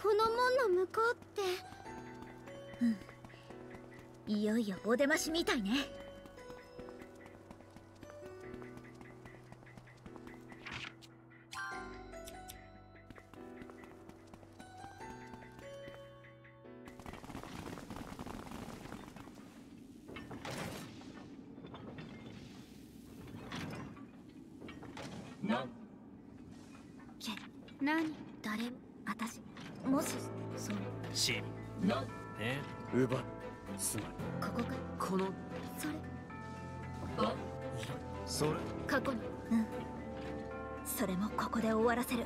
この門の向こうって。 いよいよお出ましみたいね。 何？ 誰？私もしそうしなね奪すまいここか。 このそれあそれ過去に。それもここで終わらせる。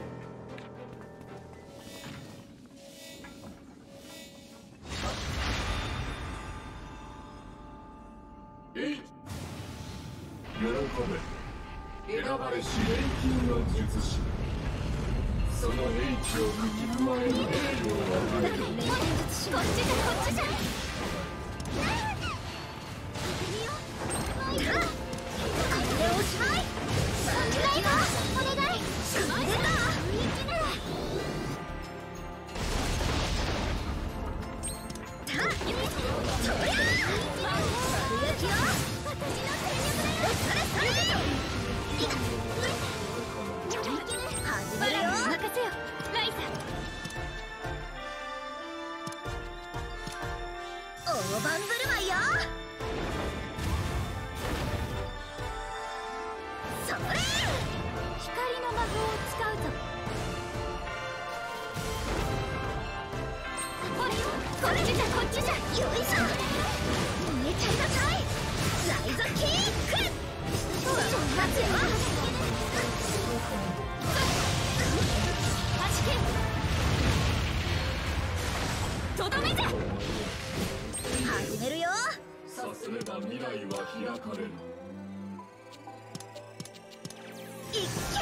えい喜べ選ばれし錬金の術師その英知をかき加える栄誉を与えるこっちじゃこっちじゃ。これでおしまい。お願いしまいだ。大盤振る舞いよ。それ！ 光の魔法を使うぞ。 こっちじゃこっちじゃ。よいしょ。逃げちゃいなさい。ライズキック。待つよ。 とどめじゃ。 始めるよ。 さすれば未来は開かれるいっ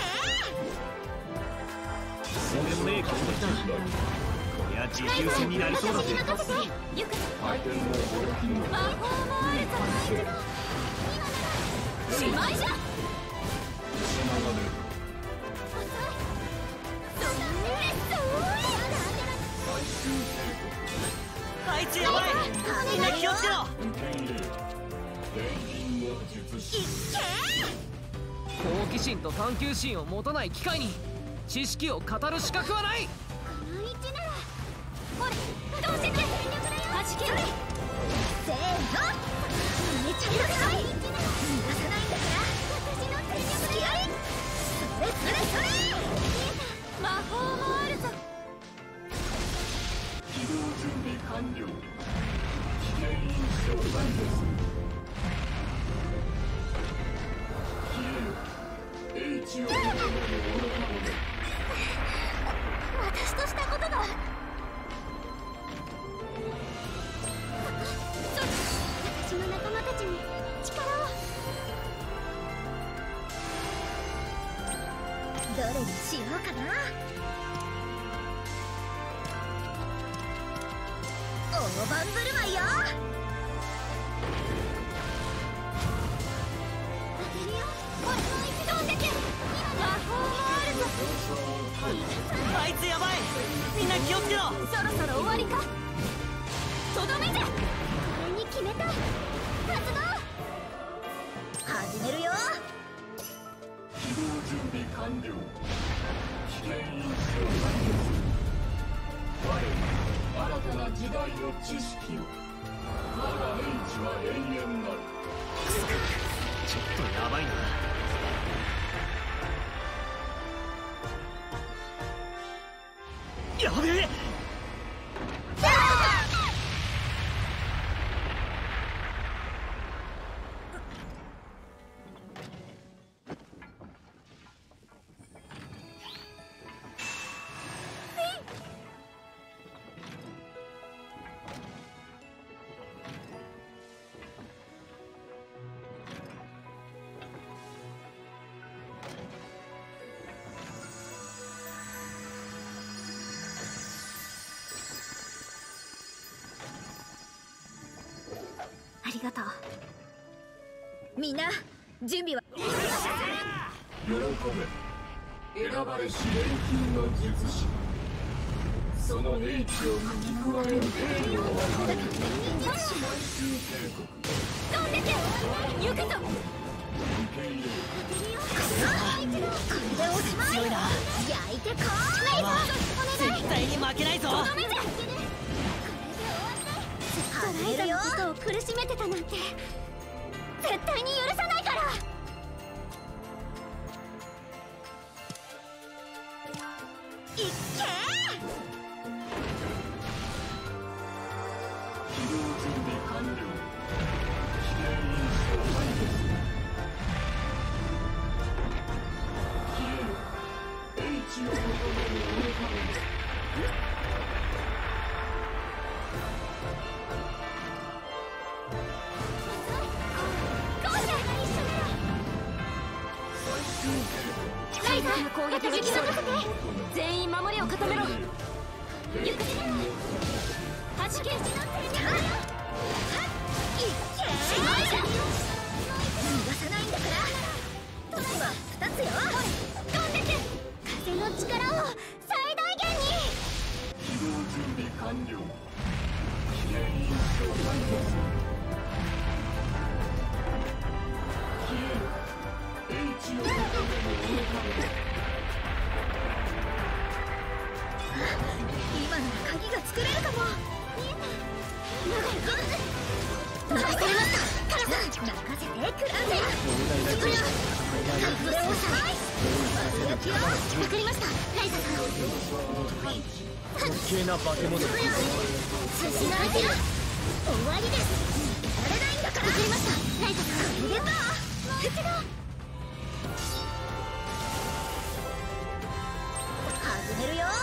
とんでもねえ攻撃だ。こりゃ持久戦になりそうだぜ。 任せて。よく回転の動きの魔法もあるぞ。しまいじゃ。 あいつやばい。みんな気をつけろ。 錬金の術師好奇心と探求心を持たない機械に知識を語る資格はない。 この位置なら。ほれ、どうしてくれ。はじける。 せーの。逃げちゃいなさい。逃がさないんだから。 私の全力付き合い。それ。 魔法もあるぞ。 起動準備完了危険因子を排除する消えよ英知を求める愚か者。 私としたことが。私の仲間たちに力を。 どれにしようかな。大盤振る舞いよ。 当てるよ。ほら、どうせけ。魔法もあるぞ。 あいつやばい。みんな気をつけろ。 そろそろ終わりか。とどめじゃ。これに決めた。発動。 始めるよ。 起動準備完了危険因子を排除する我に新たな時代の知識を我が英知は永遠なるちょっとやばいな。やべえ。 ありがとう。みんな準備は。 喜べ選ばれし錬金の術師その英知を吹き加える兵力を飛んでけ行くぞ。 でおしまい。 強いな。 焼いてこまあ絶対に負けないぞ。 ダメじゃライザのことを苦しめてたなんて絶対に許さないから。 いっけー。 起動準備完了。危険因子を排除する。消えろ。英知を求めるオレファレンス。 ライザー攻撃できそうだ。全員守りを固めろ。行くぜ。はじけ。 いっけー。逃がさないんだから。トライは2つよ。 飛んでけ。風の力を最大限に。 起動準備完了。危険因子を排除する。消えろ。英知を求めるオレファレンス。 今なら鍵が作れるかも。 任せれました。カラさん任せてクラウゼ。 そりゃこれをさ爆撃よ。 わかりました。ライザさん余計な化け物だ。 失われてる。 終わりです。やれないんだから。 わかりました。ライザさん入れた。 もう一度。 始めるよ。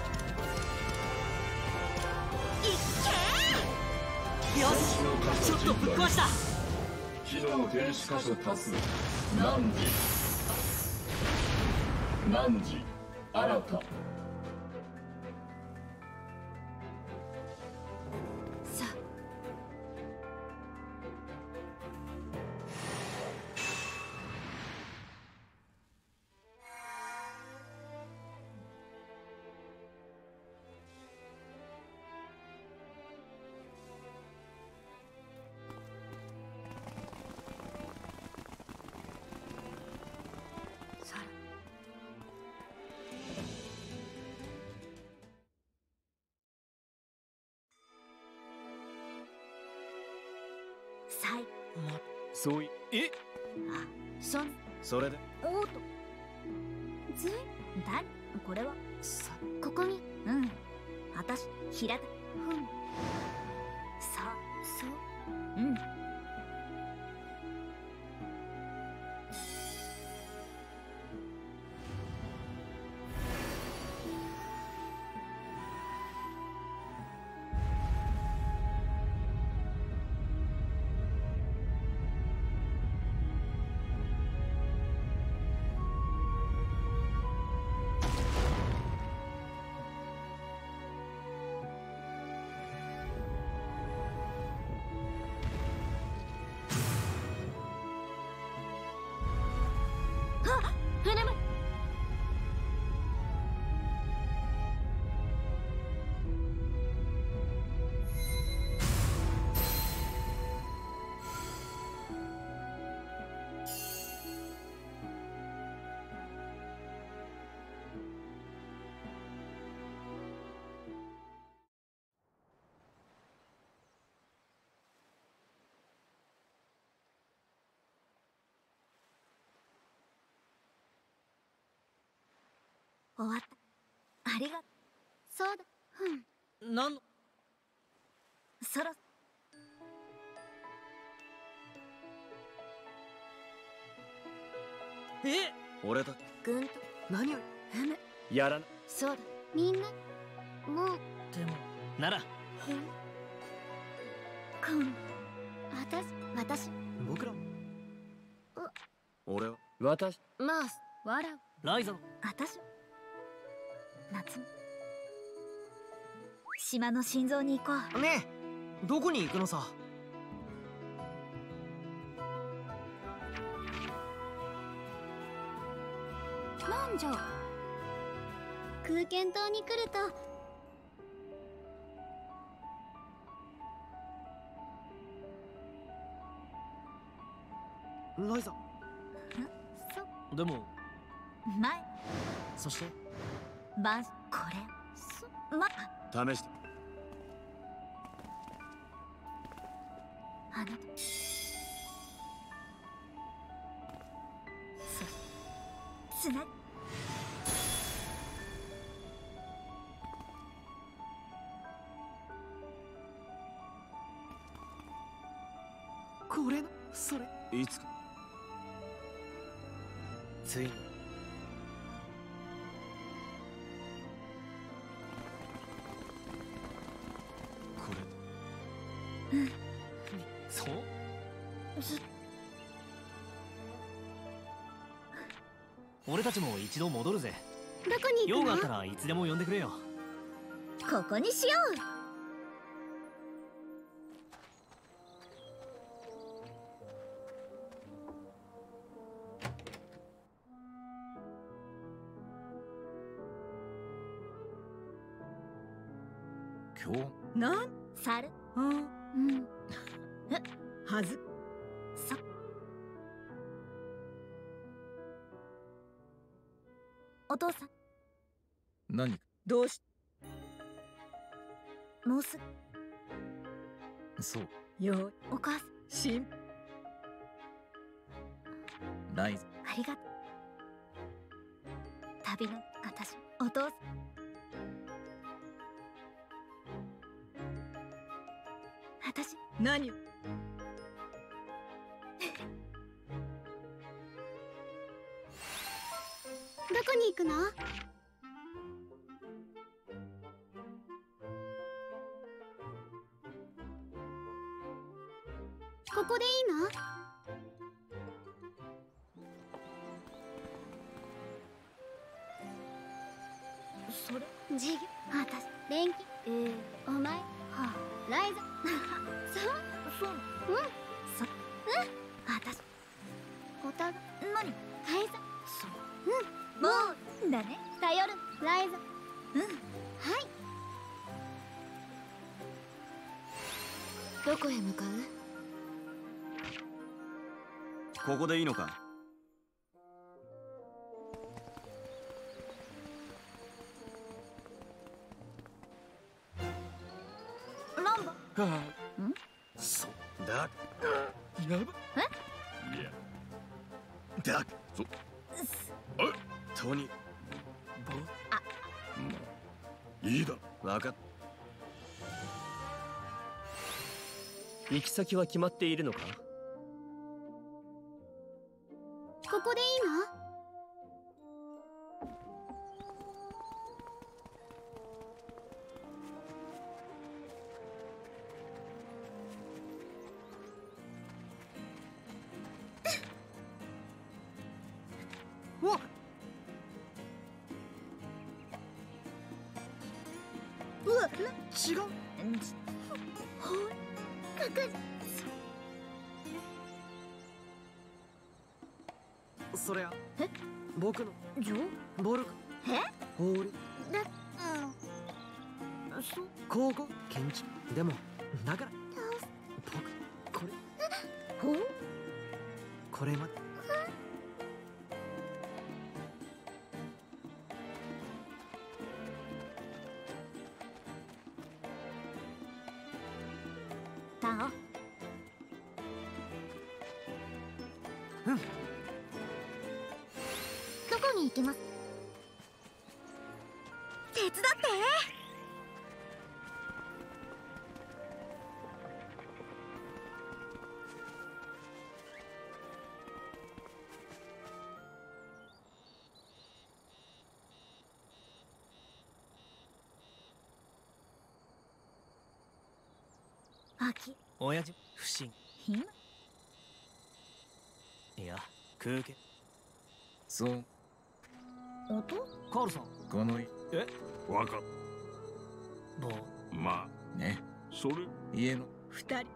いっけよし、ちょっとぶっ壊した。 機能停止箇所多数。何時何時新た。 さあサラさい。 そういそれでおっと。 ずいだこれはここに。 うん。あたし平田。 ふん。 さそううん。 船む。 終わった。ありがとう。 そうだ。ふん。 なんのそろ俺だぐんと何をふむ。 やらな。 そうだ。みんなもうでもならへん。私僕ら俺は私まあ笑う。 ライザあたし夏美。島の心臓に行こう。 ねえ、どこに行くのさ。 なんじゃ空間島に来るとライザ。でも前そしてバンこれ試して。 あなたつなこれのそれいつかついにこれそう俺たちも一度戻るぜ。 どこに行くの？ 用があったらいつでも呼んでくれよ。 ここにしよう。 今日なん猿うんはずそお父さん何かどうしもうすそうぐよいお母さんしんライズありがとう旅の私お父さん私何をどこに行くの？ここでいいの？ それ授業、私、電気、お前、ライザ、そう、 そうそ私お互い、 何カイザ、 もうだね頼る、ライザ、はい、どこへ向かう？ ここでいいのか。 ランボそうだ。やば。 いやだ。トニいいだわかっ。 行き先は決まっているのか？ ここでいいの？ わっうわ違う。 ほいかかるそりゃえ僕のジョボルク俺だそう高校建築でもだから僕ほうこれまでタオどこに行きます？手伝って秋親父不審ひんいや空気そう音カールさんこのわかっもうまねあそれ家の二人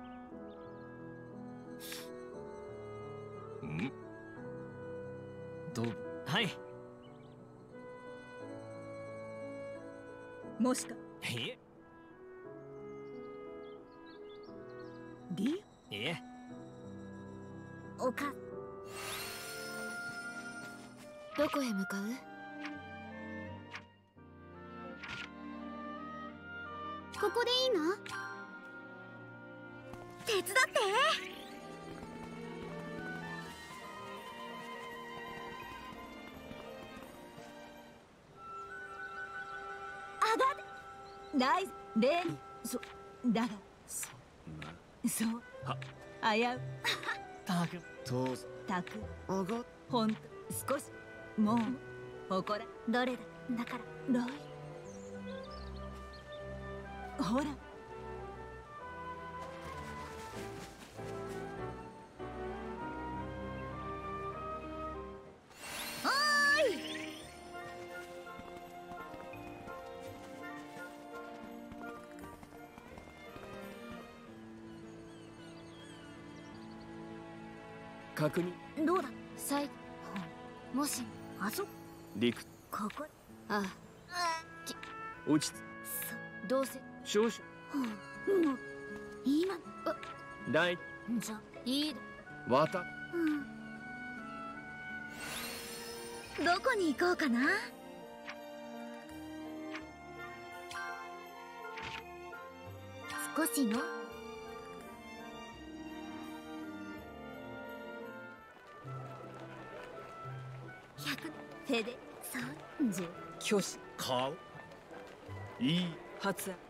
ん道具はいもしかいえリいえおおか。 どこへ向かう？ここでいいの？ 手伝って。 ナイスレンだがそう危うたくとたくあがほんと少しもう誇らどれだだからロイほら確認。 どうだ。 最もしあそ陸ここ。 あ落ち着どうせ少々 もう今大じゃいいだ。 わたどこに行こうかな。少しの100フェデ30 挙手顔いい発案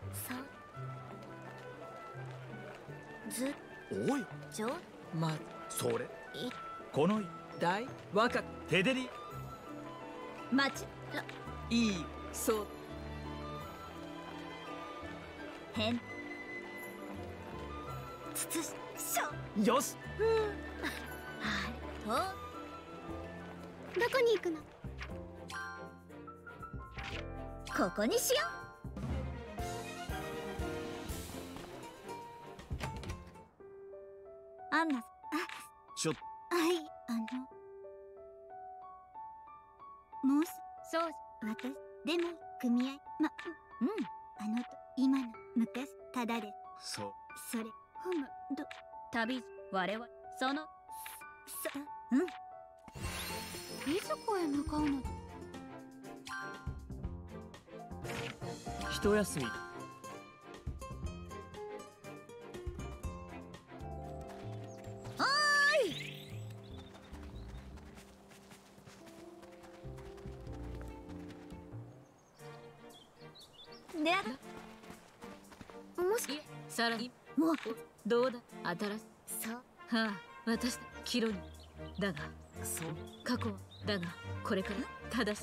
そうずおいちょまそれいこの大若手でり待ちらいいそう変つつしょよしはどこに行くの？ とここにしよう。アンナちょっはいもうそう私でも組合今の昔ただでそうそれふむ旅我々そのいずこへ向かうのだ？ 一休みでもしさらにもうどうだ新しいそうはあ私だキロにだがそう過去はだがこれからただし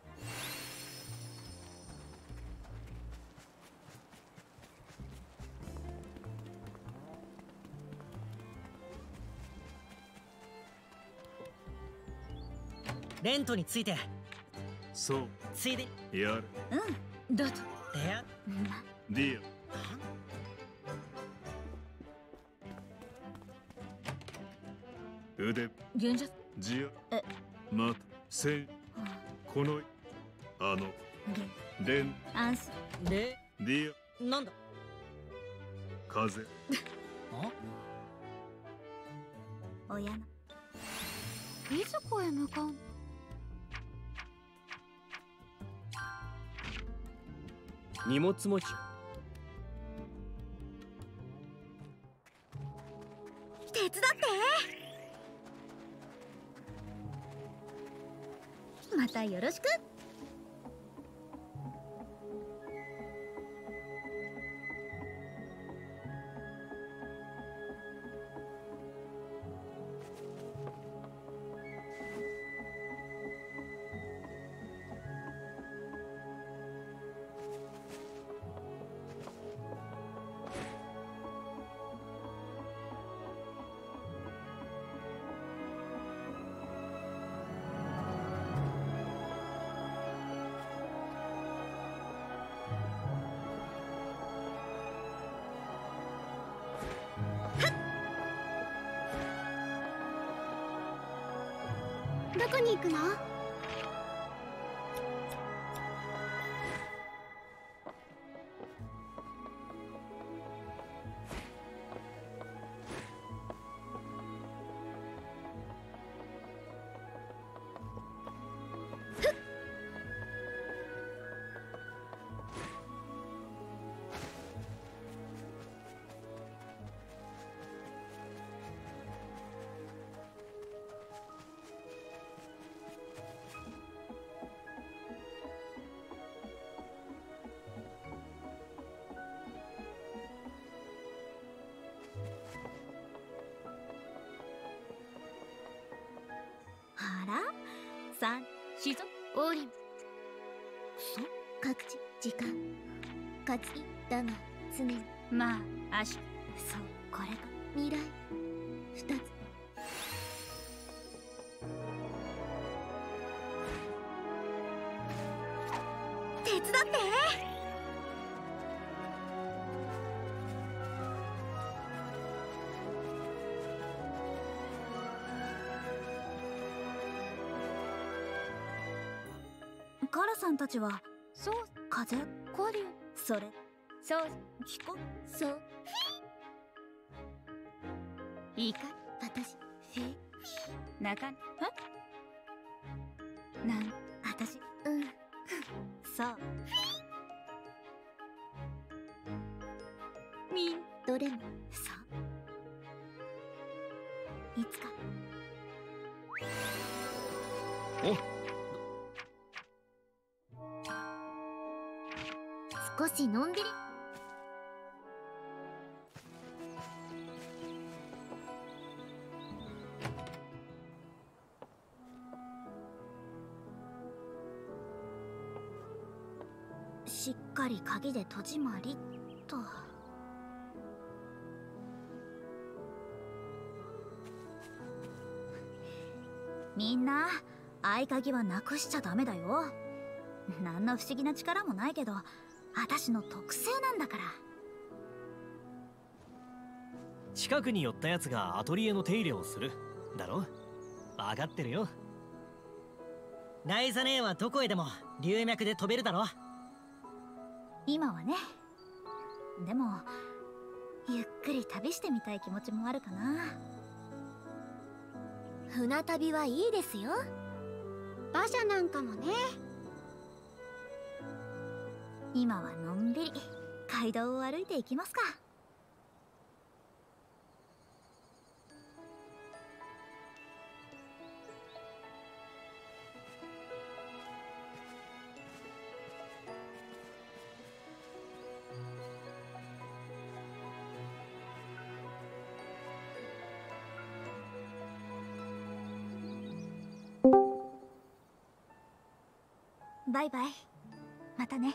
レントについてそうついでやるだとレアディア腕現実ジアまたせんこのレン安心でディなんだア風あ親のいずこへ向かうの？ 荷物持ち手伝ってまたよろしく。 どこに行くの？ しぞオーリン。 各地時間勝ちだが常にまあ足。 そうこれが未来二つ。手伝って。カラさんたちはそう風交流。 それそう聞こそういいか私フィ中なん私うんそうみんどれもそういつか少しのんびり。しっかり鍵で戸締まりっと。みんな合鍵はなくしちゃダメだよ。なんの不思議な力もないけど私の特性なんだから。 近くに寄ったやつがアトリエの手入れをするだろ。分かってるよ。 ライザ姉はどこへでも龍脈で飛べるだろ。 今はね。でもゆっくり旅してみたい気持ちもあるかな。船旅はいいですよ。馬車なんかもね。今はのんびり街道を歩いていきますか。バイバイ。またね。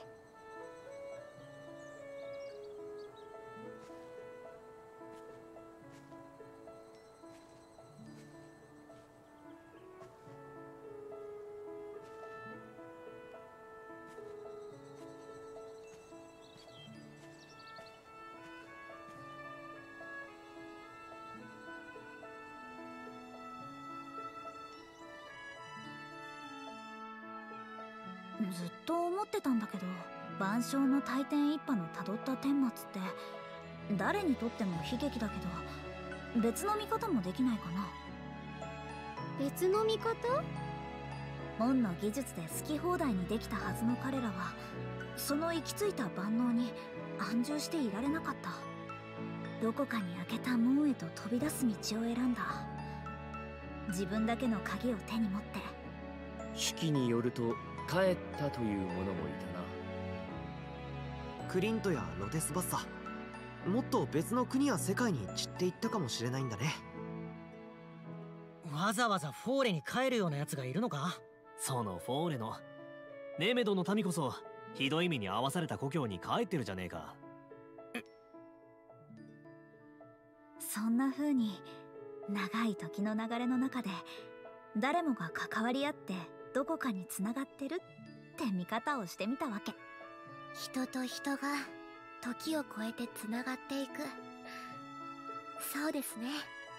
ずっと思ってたんだけど、万象の大天一派のたどった顛末って誰にとっても悲劇だけど、別の見方もできないかな。別の見方？門の技術で好き放題にできたはずの彼らは、その行き着いた万能に安住していられなかった。どこかに開けた門へと飛び出す道を選んだ。自分だけの鍵を手に持って。 手記によると帰ったという者もいたな。 クリントやロテスバッサ、もっと別の国や世界に散っていったかもしれないんだね。 わざわざフォーレに帰るようなやつがいるのか。 そのフォーレのネメドの民こそひどい目に遭わされた故郷に帰ってるじゃねえか。 そんな風に長い時の流れの中で誰もが関わり合ってどこかにつながってるって見方をしてみたわけ。人と人が時を超えてつながっていく。そうですね。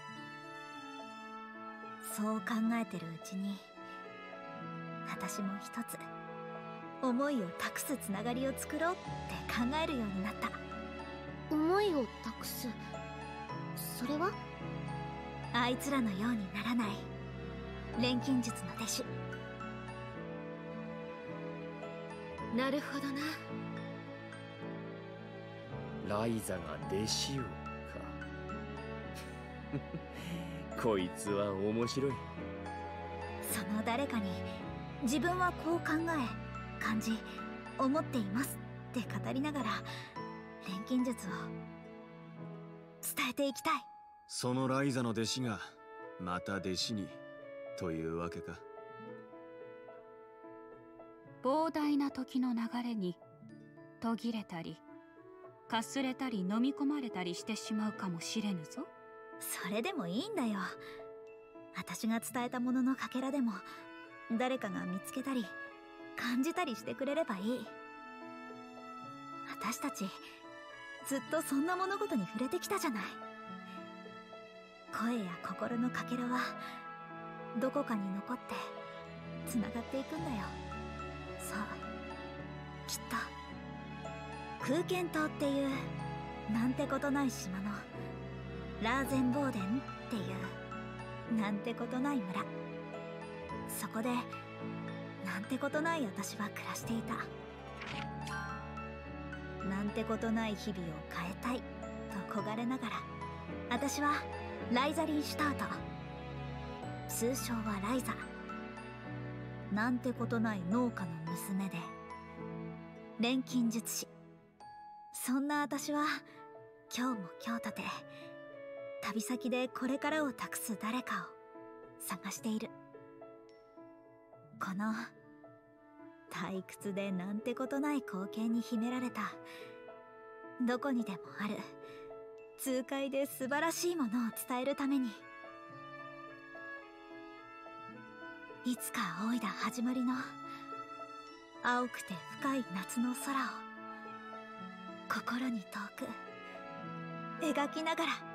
そう考えてるうちに私も一つ思いを託すつながりを作ろうって考えるようになった。思いを託す、それはあいつらのようにならない錬金術の弟子。なるほどな。 ライザが弟子をか。こいつは面白い。 その誰かに自分はこう考え感じ思っていますって語りながら錬金術を伝えていきたい。 そのライザの弟子がまた弟子にというわけか。 膨大な時の流れに途切れたりかすれたり飲み込まれたりしてしまうかもしれぬぞ。 それでもいいんだよ。私が伝えたもののかけらでも誰かが見つけたり感じたりしてくれればいい。私たちずっとそんな物事に触れてきたじゃない。声や心のかけらはどこかに残ってつながっていくんだよ。そう、きっと空間島っていうなんてことない島のラーゼンボーデンっていうなんてことない村、そこでなんてことない私は暮らしていた。なんてことない日々を変えたいと焦がれながら、私はライザリン・シュタート、通称はライザ。なんてことない農家の娘で錬金術師。そんな私は今日も今日とて旅先でこれからを託す誰かを探している。この退屈でなんてことない光景に秘められたどこにでもある痛快で素晴らしいものを伝えるために、いつか仰いだ始まりの青くて深い夏の空を心に遠く描きながら